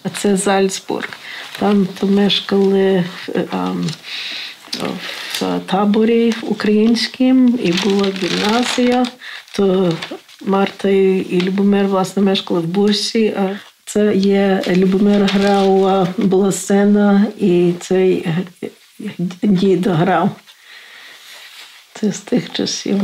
а це Зальцбург. Там мешкали в таборі українському, і була гімназія, то Марта і Любомир, власне, мешкали в Бурсі, а це є, Любомир грав, була сцена, і цей дід грав. Це з тих часів.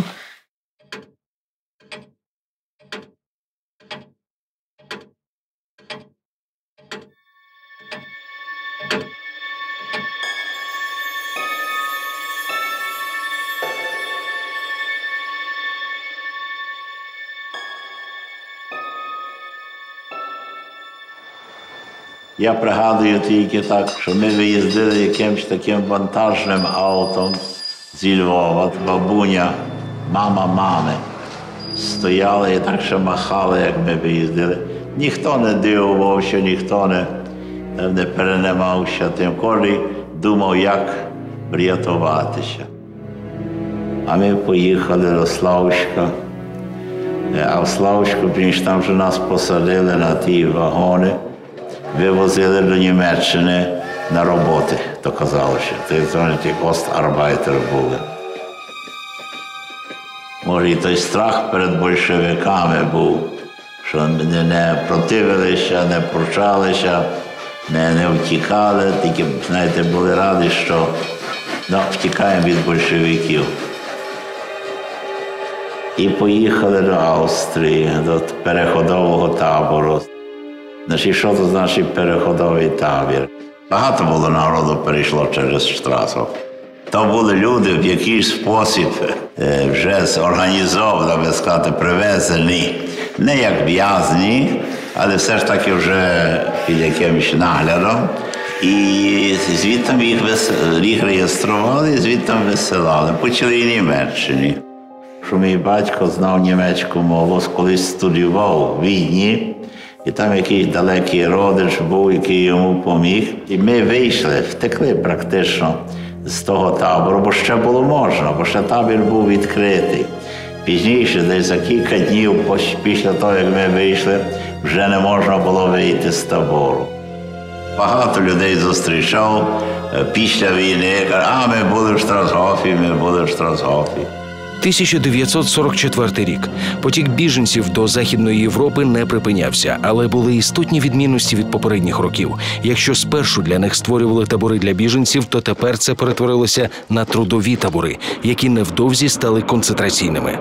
Я пригадую тільки так, що ми виїздили якимось таким вантажним автом зі Львова. Бабуня, мама мами стояли і так ще махали, як ми виїздили. Ніхто не дивувався, ніхто не переймався тим. Кожен думав, як врятуватися. А ми поїхали до Славська. А в Славську, там вже нас посадили на ті вагони. Вивозили до Німеччини на роботи, то казалося. Це ті остарбайтери були. Може, і той страх перед большевиками був, що не противилися, не пручалися, не втікали, тільки, знаєте, були раді, що втікаємо від большевиків. І поїхали до Австрії, до переходового табору. Значить, що це значить переходовий табір? Багато було народу перейшло через Штрасов. То були люди в якийсь спосіб вже зорганізовані, так би сказати, привезені. Не як в'язні, але все ж таки вже під якимось наглядом. І звідти їх реєстрували, і звідти висилали. Почали і в Німеччині. Що мій батько знав німецьку мову, колись студіював в Відні. І там якийсь далекий родич був, який йому поміг. І ми вийшли, втекли практично з того табору, бо ще було можна, бо ще табір був відкритий. Пізніше, десь за кілька днів після того, як ми вийшли, вже не можна було вийти з табору. Багато людей зустрічав після війни, кажуть, ми були в Штрасгофі, ми були в Штрасгофі. 1944 рік. Потік біженців до Західної Європи не припинявся, але були істотні відмінності від попередніх років. Якщо спершу для них створювали табори для біженців, то тепер це перетворилося на трудові табори, які невдовзі стали концентраційними.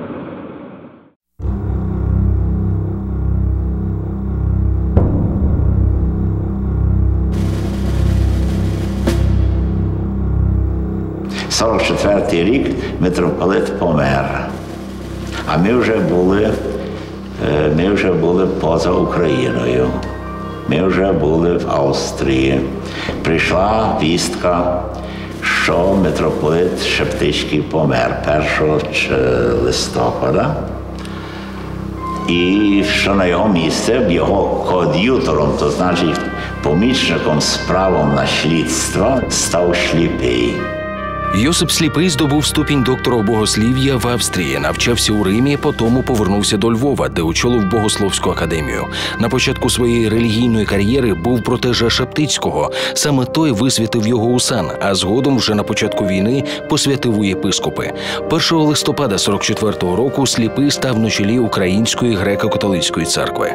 В 44-й рік митрополит помер, а ми вже були поза Україною. Ми вже були в Австрії. Прийшла вістка, що митрополит Шептицький помер 1 листопада. І що на його місце, його коад'ютором, то значить помічником з правом на слідство, став Сліпий. Йосип Сліпий здобув ступінь доктора богослів'я в Австрії, навчався у Римі, потім повернувся до Львова, де очолив Богословську академію. На початку своєї релігійної кар'єри був протеже Шептицького. Саме той висвятив його у сан, а згодом вже на початку війни посвятив у єпископи. 1 листопада 44-го року Сліпий став на чолі Української греко-католицької церкви.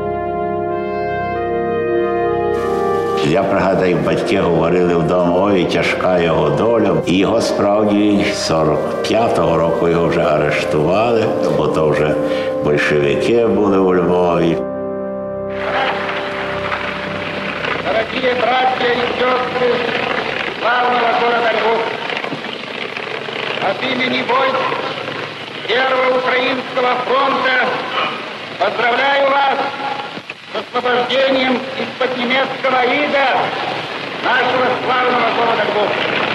Я пригадую, як батьки говорили вдома, ой, тяжка його доля. І його справді 45-го року його вже арештували, бо то вже большевики були у Львові. Дорогі братья і сестри славного города Львов, от имени войск Первого Украинского фронта поздравляю вас с освобождением из-под немецкого ига нашего славного города Львов.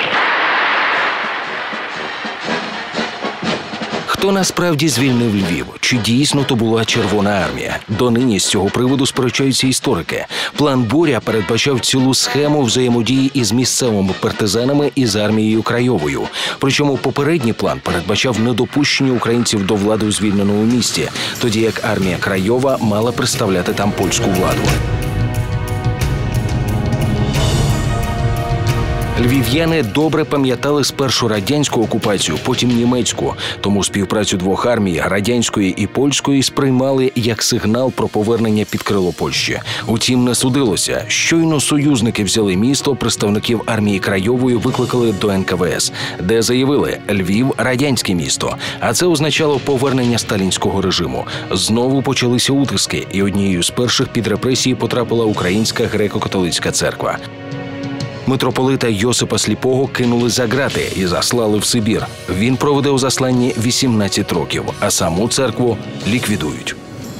Хто насправді звільнив Львів? Чи дійсно то була Червона армія? Донині з цього приводу сперечаються історики. План Буря передбачав цілу схему взаємодії із місцевими партизанами і з армією Крайовою. Причому попередній план передбачав недопущення українців до влади у звільненому місті, тоді як армія Крайова мала представляти там польську владу. Львів'яни добре пам'ятали спершу радянську окупацію, потім німецьку. Тому співпрацю двох армій, радянської і польської, сприймали як сигнал про повернення під крило Польщі. Утім, не судилося. Щойно союзники взяли місто, представників армії Крайової викликали до НКВС, де заявили – Львів – радянське місто. А це означало повернення сталінського режиму. Знову почалися утиски, і однією з перших під репресії потрапила Українська греко-католицька церква. Митрополита Йосипа Сліпого кинули за ґрати і заслали в Сибір. Він проведе у засланні 18 років, а саму церкву ліквідують.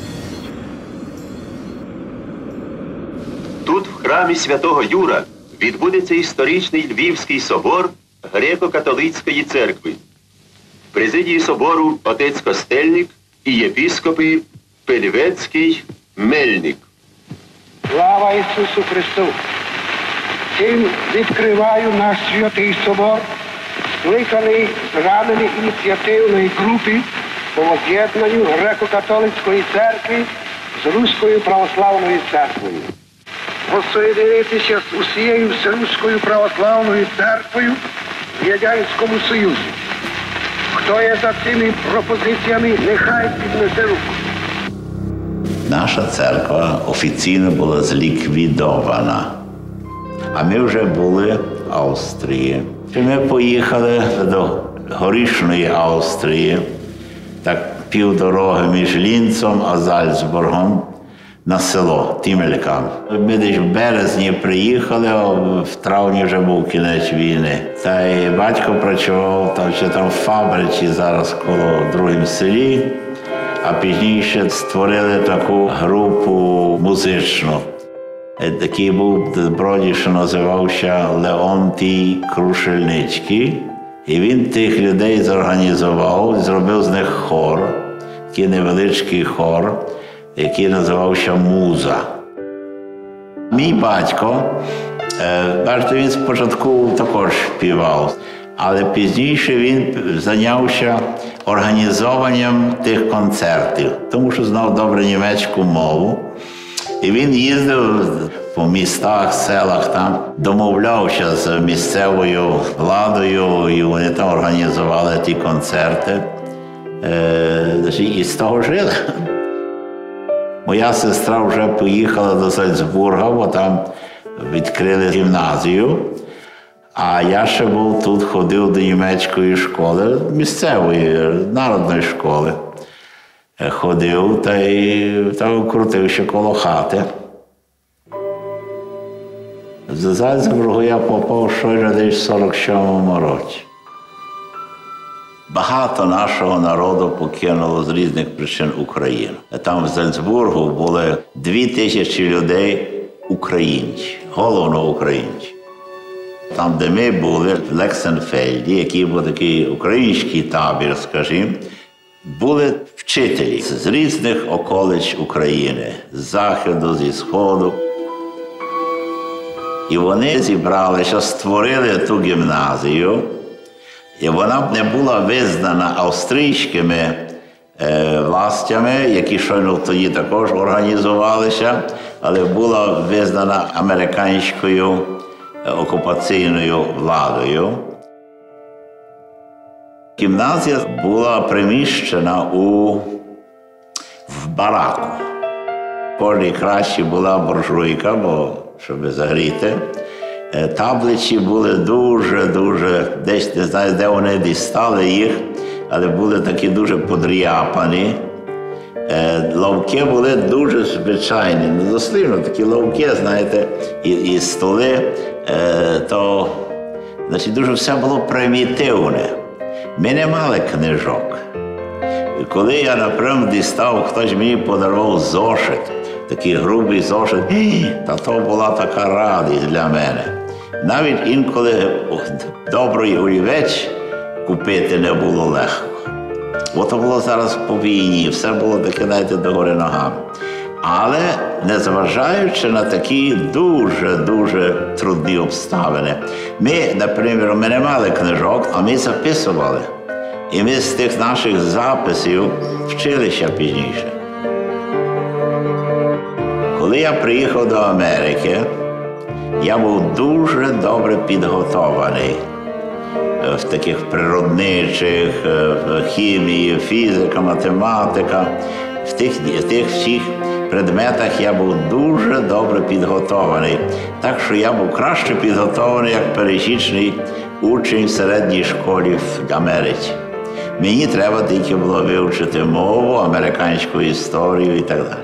Тут, в храмі святого Юра, відбудеться історичний Львівський собор Греко-католицької церкви. В президії собору отець Костельник і єпископи Пельвецький, Мельник. Слава Ісусу Христу! Цим відкриваю наш святий собор, скликаний з рами ініціативної групи по воз'єднанню Греко-католицької церкви з Руською православною церквою. Воссоєдинитися з усією Всеруською православною церквою в Радянському Союзі. Хто є за цими пропозиціями, нехай піднесе руку. Наша церква офіційно була зліквідована. А ми вже були в Австрії. Ми поїхали до Горішньої Австрії, так півдороги між Лінцем а Зальцбургом, на село Тімелька. Ми десь в березні приїхали, а в травні вже був кінець війни. Та й батько працював там в фабриці, зараз коло другому селі, а пізніше створили таку групу музичну. Такий був броді, що називався Леонтій Крушельницький. І він тих людей зорганізував, зробив з них хор, такий невеличкий хор, який називався «Муза». Мій батько, бачите, він спочатку також співав, але пізніше він зайнявся організованням тих концертів, тому що знав добре німецьку мову. І він їздив по містах, селах, там домовлявся з місцевою владою, і вони там організували ті концерти. І з того жили. Моя сестра вже поїхала до Зальцбурга, бо там відкрили гімназію. А я ще був тут, ходив до німецької школи, місцевої, народної школи. Ходив та й крутився коло хати. З Зальцбургу я попав щойно десь в 47-му році. Багато нашого народу покинуло з різних причин Україну. Там в Зальцбургу були 2000 людей українці, головно українці. Там, де ми були, в Лексенфельді, який був такий український табір, скажімо, були вчителі з різних околиць України, з заходу, зі сходу. І вони зібралися, створили ту гімназію, і вона не була визнана австрійськими властями, які щойно тоді також організувалися, але була визнана американською окупаційною владою. Гімназія була приміщена в бараку. В кожній кращі була буржуйка, бо щоб загріти. Таблиці були дуже, десь не знаю, де вони дістали їх, але були такі дуже подряпані. Лавки були дуже звичайні, дослівно такі лавки, знаєте, і столи, то значить, дуже все було примітивне. Ми не мали книжок. І коли я, наприклад, дістав, хтось мені подарував зошит, такий грубий зошит, та то була така радість для мене. Навіть інколи добрий олівець купити не було легко. Ото було зараз по війні, все було таке, знаєте, догори ногами. Але, незважаючи на такі дуже трудні обставини, ми, наприклад, ми не мали книжок, а ми записували. І ми з тих наших записів вчилися пізніше. Коли я приїхав до Америки, я був дуже добре підготований в таких природничих, хімії, фізика, математика. В тих всіх предметах я був дуже добре підготований. Так що я був краще підготований, як пересічний учень в середній школі в Америці. Мені треба тільки було вивчити мову, американську історію і так далі.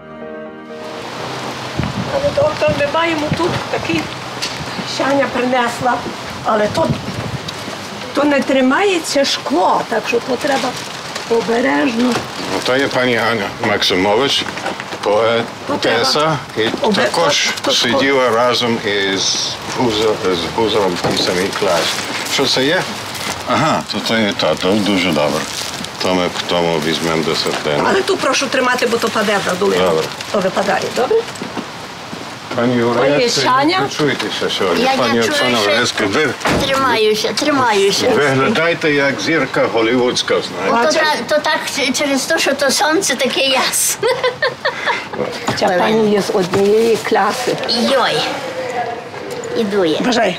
Але доктор, ми маємо тут такий, Шаня принесла, але то не тримається шкло, так що то треба обережно. Ну, то є пані Ганя Максимович, поетеса, і також сиділа разом із Гузером в тій самій класі. Що це є? Ага, то є то дуже добре. То ми к тому візьмемо до середини. Але тут прошу тримати, бо то паде в долину. Добре. То випадає, добре? Пані Юрія, Шаня? чуєтеся сьогодні. Пані Оксана Вереська, ви Тримаюся. виглядаєте як зірка голлівудська, знаєте. То так через те, що то сонце таке ясне. Ця пані є з однієї класи. Йой. Ідує. Бажай.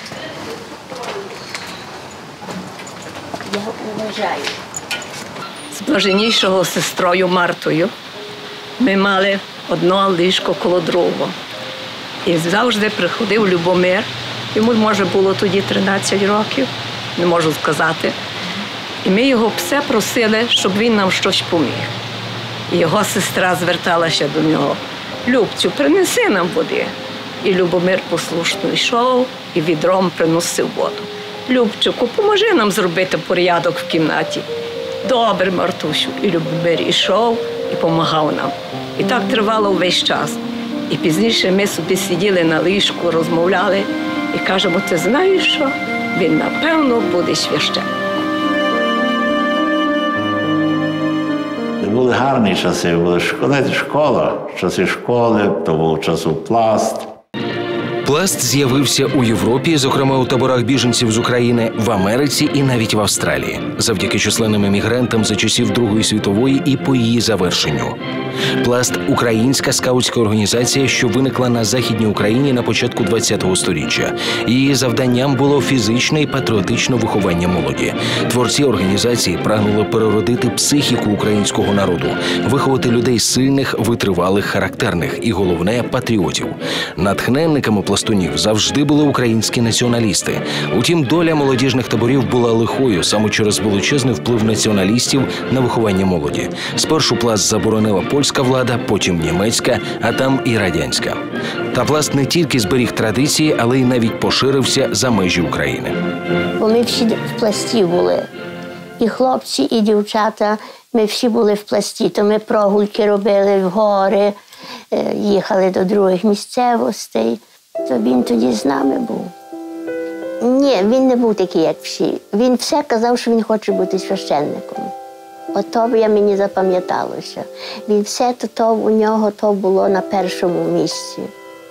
Я вважаю. З блаженнішого сестрою Мартою ми мали одне ліжко коло другого. І завжди приходив Любомир, йому, може, було тоді 13 років, не можу сказати. І ми його все просили, щоб він нам щось поміг. І його сестра зверталася до нього: «Любцю, принеси нам води». І Любомир послушно йшов і відром приносив воду. «Любчику, поможи нам зробити порядок в кімнаті». «Добре, Мартусю». І Любомир йшов і допомагав нам. І так тривало весь час. І пізніше ми собі сиділи на ліжку, розмовляли і кажемо: «Ти знаєш що? Він, напевно, буде священником». Були гарні часи, були школа, часи школи, то був часу пласт. Пласт з'явився у Європі, зокрема у таборах біженців з України, в Америці і навіть в Австралії, завдяки численним емігрантам за часів Другої світової і по її завершенню. Пласт – українська скаутська організація, що виникла на Західній Україні на початку ХХ століття. Її завданням було фізичне і патріотичне виховання молоді. Творці організації прагнули переродити психіку українського народу, виховати людей сильних, витривалих, характерних і, головне, патріотів. Натхненниками пластунів завжди були українські націоналісти. Утім, доля молодіжних таборів була лихою саме через величезний вплив націоналістів на виховання молоді. Спершу пласт заборонила польська влада, потім німецька, а там і радянська. Та пласт не тільки зберіг традиції, але й навіть поширився за межі України. Бо ми всі в пласті були. І хлопці, і дівчата, ми всі були в пласті. То ми прогульки робили в гори, їхали до других місцевостей. То він тоді з нами був. Ні, він не був такий, як всі. Він все казав, що він хоче бути священником. Ото мені запам'яталося. Він все то у нього то було на першому місці.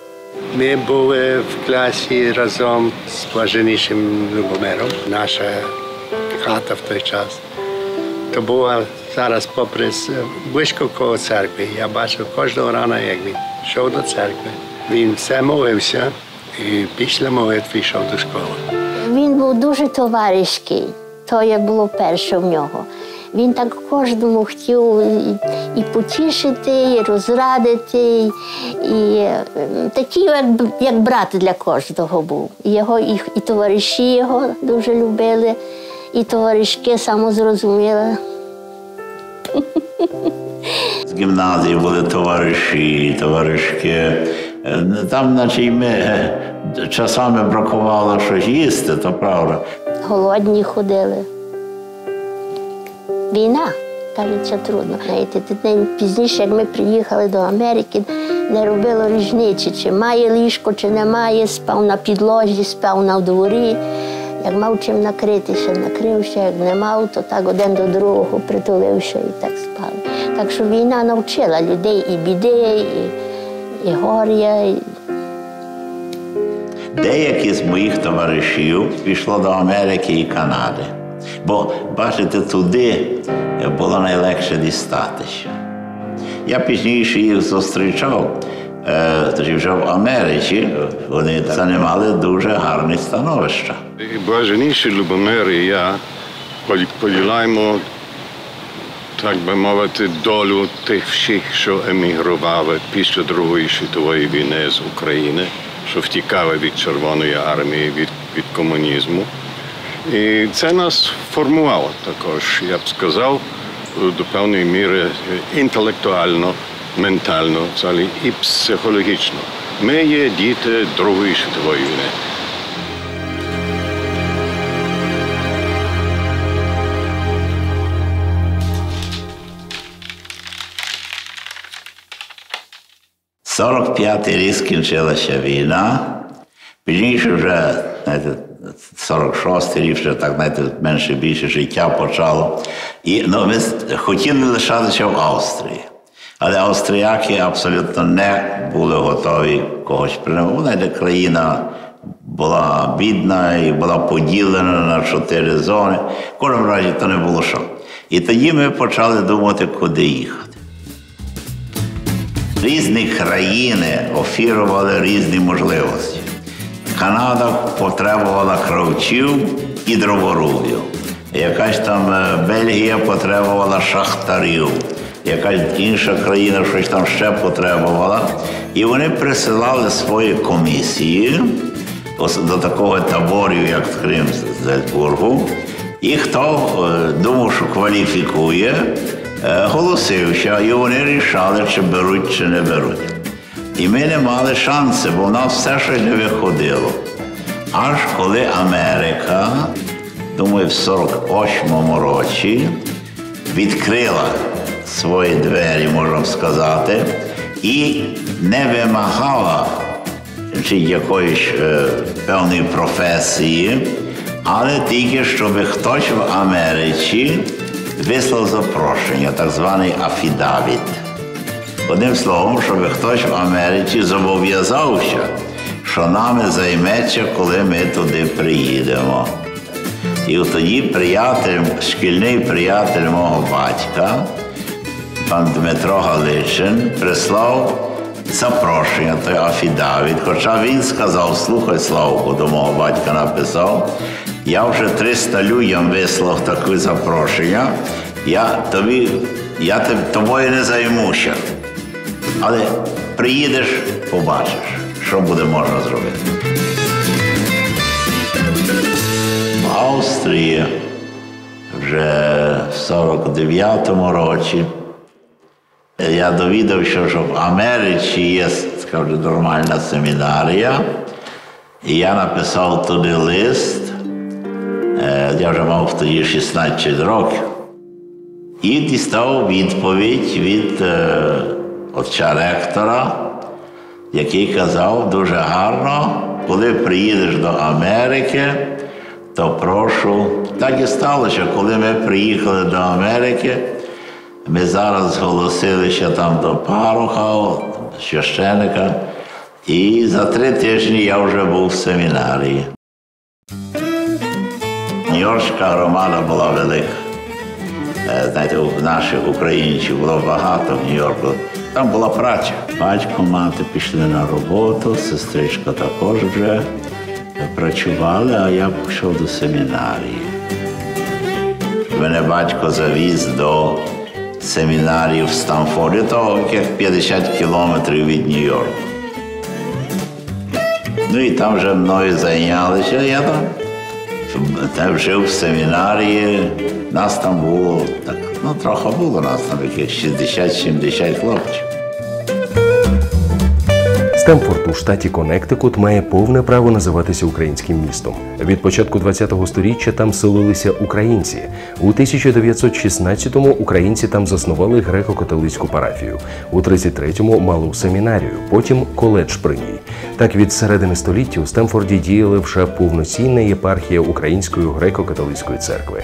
Ми були в класі разом з блаженнішим Любомиром. Наша хата в той час. То була зараз попри близько коло церкви. Я бачив кожного рана, як він йшов до церкви. Він все молився і після молитви йшов до школи. Він був дуже товаришський. То було перше в нього. Він так кожному хотів і потішити, і розрадити, і такий, як брат для кожного був. І товариші його дуже любили, і товаришки самозрозуміли. З гімназії були товаришки. Там, наче й ми часами бракувало щось їсти, то правда. Голодні ходили. Війна, кажеться, трудно. Пізніше, як ми приїхали до Америки, не робило різниці, чи має ліжко, чи не має, спав на підлозі, спав на дворі. Як мав чим накритися, накрився, як не мав, то так один до другого притулився і так спав. Так що війна навчила людей і біди, і горя. Деякі з моїх товаришів пішло до Америки і Канади. Бо, бачите, туди було найлегше дістатися. Я пізніше їх зустрічав, Тоді вже в Америці вони займали дуже гарне становище. Блаженніший Любомир і я поділяємо, так би мовити, долю тих всіх, що емігрували після Другої світової війни з України, що втікали від Червоної армії, від комунізму. І це нас формувало також, я б сказав, до певної міри інтелектуально, ментально, взагалі, і психологічно. Ми є діти Другої світової війни. В 45-й рік скінчилася війна, пізніше вже, знаєте, 46-й рік вже так, знаєте, менше-більше життя почало. І ми хотіли лишатися в Австрії. Але австріяки абсолютно не були готові когось приймати. Знаєте, країна була бідна і була поділена на 4 зони. В кожному разі то не було що. І тоді ми почали думати, куди їхати. Різні країни оферували різні можливості. Канада потребувала кравців і дроворубів. Якась там Бельгія потребувала шахтарів. Якась інша країна щось там ще потребувала. І вони присилали свої комісії до такого таборів, як в Кримсбургу. І хто думав, що кваліфікує, голосився, і вони рішали, чи беруть, чи не беруть. І ми не мали шансу, бо в нас все щось не виходило. Аж коли Америка, думаю, в 48-му році відкрила свої двері, можна сказати, і не вимагала чи якоїсь певної професії, але тільки, щоб хтось в Америці вислав запрошення, так званий афідавіт. Одним словом, щоб хтось в Америці зобов'язався, що нами займеться, коли ми туди приїдемо. І тоді шкільний приятель мого батька, пан Дмитро Галичин, прислав запрошення, той афідавіт. Хоча він сказав, слухай, Славко, до мого батька написав, я вже 300 людям вислав таке запрошення, я тобою не займуся. Але приїдеш, побачиш, що буде можна зробити. В Австрії вже в 49-му році я довідався, що в Америці є, скажу, нормальна семінарія, і я написав туди лист, я вже мав тоді 16 років, і дістав відповідь від отця ректора, який казав дуже гарно, коли приїдеш до Америки, то прошу. Так і сталося, коли ми приїхали до Америки, ми зараз зголосилися там до пароха, священика, і за 3 тижні я вже був в семінарії. Нью-Йоркська громада була велика. Знаєте, у наших українців було багато в Нью-Йорку. Там була праця. Батько, мати пішли на роботу, сестричка також вже працювали, а я пішов до семінарії. Мене батько завіз до семінарії в Стамфорді, то як 50 кілометрів від Нью-Йорку. Ну і там вже мною зайнялися, я там жив в семінарії, нас там було, так, трохи було нас там, яких 60-70 хлопців. Стемфорд у штаті Коннектикут має повне право називатися українським містом. Від початку ХХ століття там селилися українці. У 1916-му українці там заснували греко-католицьку парафію. У 33-му – малу семінарію, потім коледж при ній. Так від середини століття у Стемфорді діяла вже повноцінна єпархія Української греко-католицької церкви.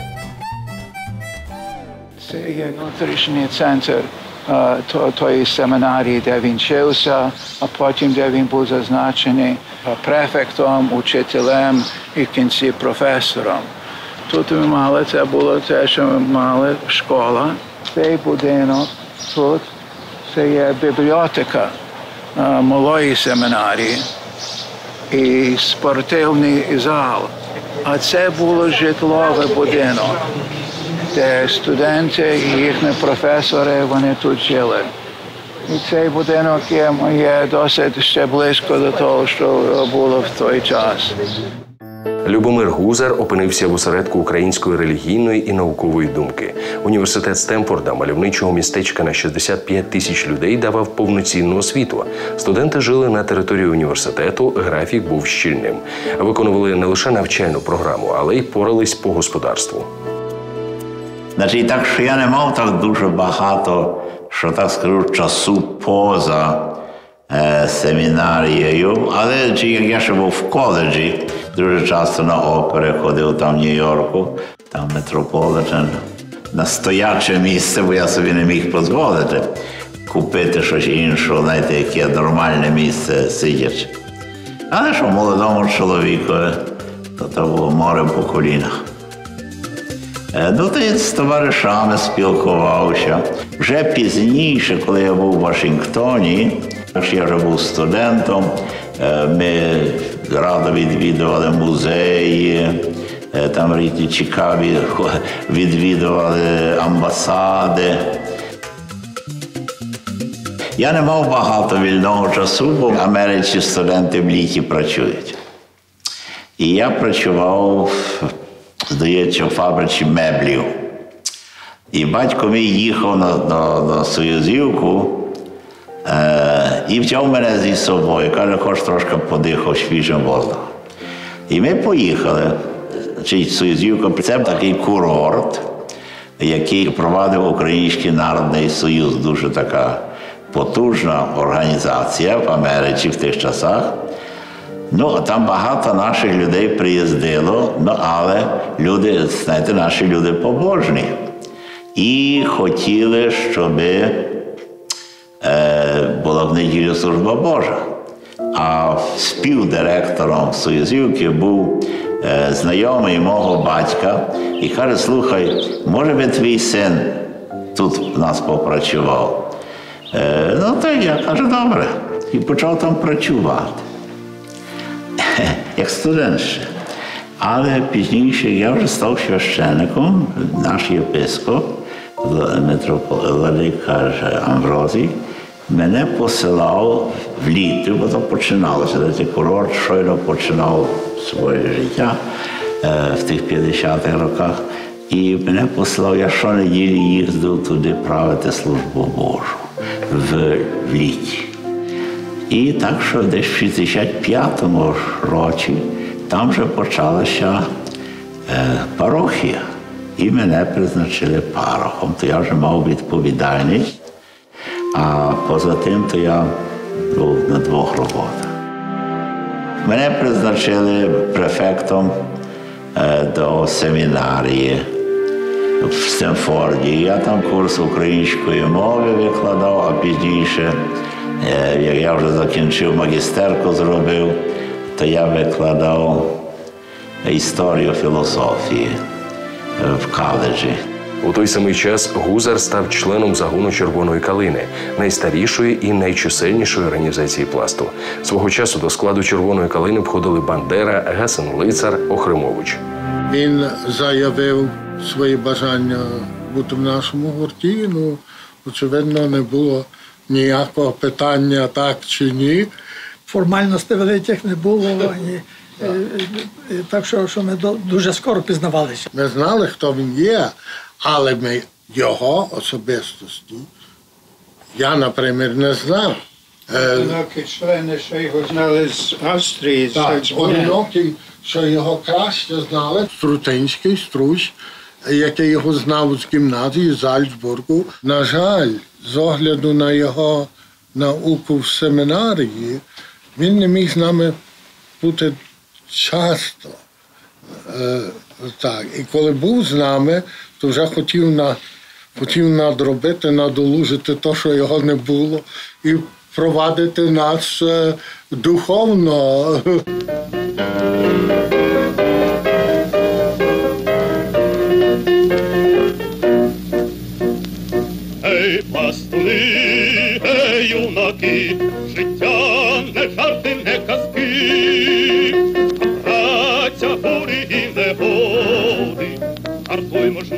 Це є внутрішній центр тої семінарії, де він вчився, а потім, де він був зазначений префектом, учителем і в кінці професором. Тут ми мали, це було те, що ми мали школа. Цей будинок тут, це є бібліотека. малої семінарії і спортивний зал. А це було житловий будинок, де студенти і їхні професори, вони тут жили. І цей будинок є досить ще близько до того, що було в той час. Любомир Гузар опинився в осередку української релігійної і наукової думки. Університет Стемфорда, мальовничого містечка на 65 тисяч людей, давав повноцінну освіту. Студенти жили на території університету, графік був щільним. Виконували не лише навчальну програму, але й порались по господарству. Значить, так, що я не мав так дуже багато, що так скажу, часу поза семінарією, але як я ще був в коледжі, дуже часто на опери ходив там в Нью-Йорку, там Метрополітен, на стояче місце, бо я собі не міг дозволити купити щось інше, знаєте, яке нормальне місце сидячи. Але що молодому чоловікові, то було море по колінах. Ну, то я з товаришами спілкувався. Вже пізніше, коли я був у Вашингтоні, я вже був студентом, ми радо відвідували музеї, там різні цікаві, відвідували амбасади. Я не мав багато вільного часу, бо в Америці студенти в літі працюють. І я працював, здається, в фабриці меблів. І батько мій їхав на Союзівку і взяв мене зі собою. Каже, хоч трошки подихав свіжим воздухом. І ми поїхали. Союзівка – це такий курорт, який провадив Український народний союз. Дуже така потужна організація в Америці в тих часах. Ну, там багато наших людей приїздило, але люди, знаєте, наші люди побожні. І хотіли, щоб була в неділю служба Божа. А співдиректором Союзівки був знайомий мого батька і каже, слухай, може би твій син тут в нас попрацював? Ну, то я кажу, добре. І почав там працювати. Як студент ще. Але пізніше я вже став священником, наш єпископ, митрополит Амврозій, мене посилав влітку, бо то починалося, цей курорт щойно починав своє життя в тих 50-х роках. І мене посилав, я щонеділі їздив туди правити службу Божу в літі. І так, що десь в 65-му році там вже почалася парохія. І мене призначили парохом. То я вже мав відповідальність. А поза тим, то я був на 2 роботах. Мене призначили префектом до семінарії в Стемфорді. Я там курс української мови викладав, а пізніше, як я вже закінчив, магістерку зробив, то я викладав історію філософії в коледжі. У той самий час Гузар став членом загону Червоної калини, найстарішої і найчисельнішої організації пласту. Свого часу до складу Червоної калини входили Бандера, Гесен-Лицар, Охримович. Він заявив свої бажання бути в нашому гурті. Ну, очевидно, не було ніякого питання, так чи ні. Формальностей великих не було. Так що ми дуже скоро пізнавалися. Ми знали, хто він є, але ми його особистості, я, наприклад, не знав. Одинокі члени, що його знали з Австрії. Так, одинокі, що його краще знали. Струтинський, Струсь, який його знав з гімназії, з Зальцбургу. На жаль, з огляду на його науку в семінарії, він не міг з нами бути часто. Так, і коли був з нами, то вже хотів надробити, надолужити те, що його не було, і провадити нас духовно. Ей, пастухи, ей, юнаки, життя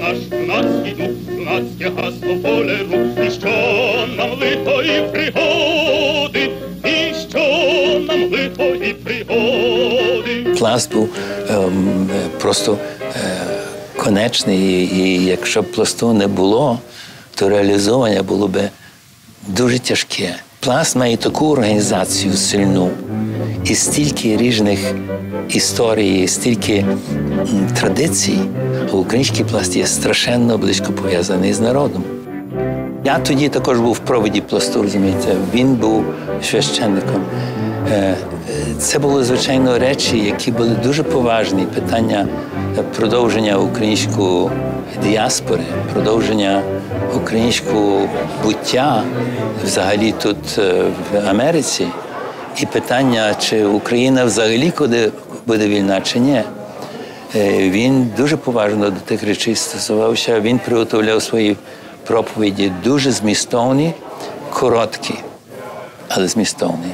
наш юнацький дух, юнацьке гасло воле рук, і що нам лихої пригоди, і що нам лихої пригоди. Пласт був просто конечний, і якщо б пласту не було, то реалізовування було б дуже тяжке. Пласт має таку організацію сильну, і стільки різних історій, стільки традицій, а український пласт є страшенно близько пов'язаний з народом. Я тоді також був в проводі пласту, розумієте, він був священником. Це були, звичайно, речі, які були дуже поважні. Питання продовження української діаспори, продовження українського буття взагалі тут в Америці. І питання, чи Україна взагалі куди буде вільна, чи ні. Він дуже поважно до тих речей стосувався. Він приготовляв свої проповіді дуже змістовні, короткі, але змістовні.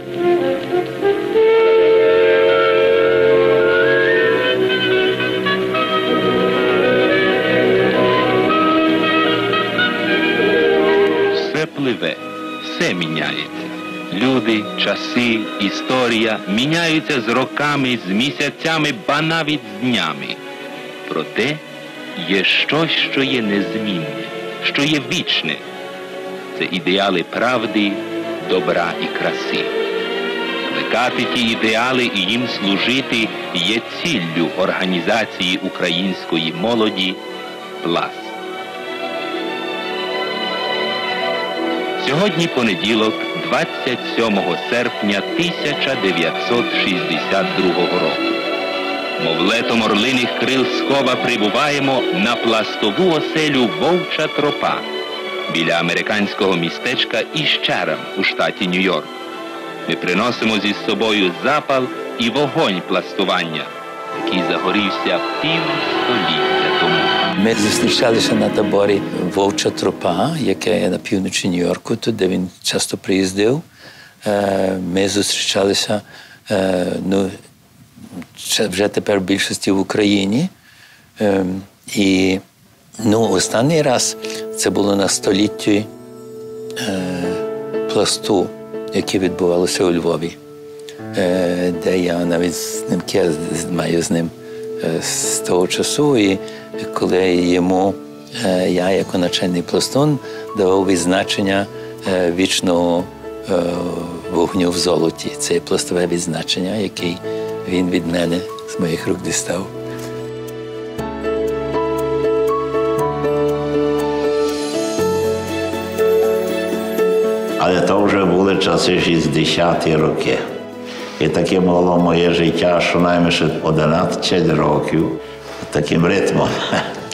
Все пливе, все міняється. Люди, часи, історія міняються з роками, з місяцями, ба навіть з днями. Проте є щось, що є незмінне, що є вічне. Це ідеали правди, добра і краси. Плекати ті ідеали і їм служити є ціллю організації української молоді «Пласт». Сьогодні понеділок, 27 серпня 1962 року. Мов летом орлиних крил скова прибуваємо на пластову оселю «Вовча тропа» біля американського містечка Іщерам у штаті Нью-Йорк. Ми приносимо зі собою запал і вогонь пластування, який загорівся півстоліття тому. Ми зустрічалися на таборі «Вовча тропа», яке є на півночі Нью-Йорку, тут, де він часто приїздив. Ми зустрічалися вже тепер в більшості в Україні. І останній раз це було на столітті пласту, яке відбувалося у Львові, де я навіть знімки маю з ним з того часу. І коли йому я, як начальний пластун, давав відзначення вічного вогню в золоті. Це є пластове відзначення, яке він від мене з моїх рук дістав. Але то вже були часи 60-ті роки. І таке було моє життя, щонайменше 11 років, таким ритмом.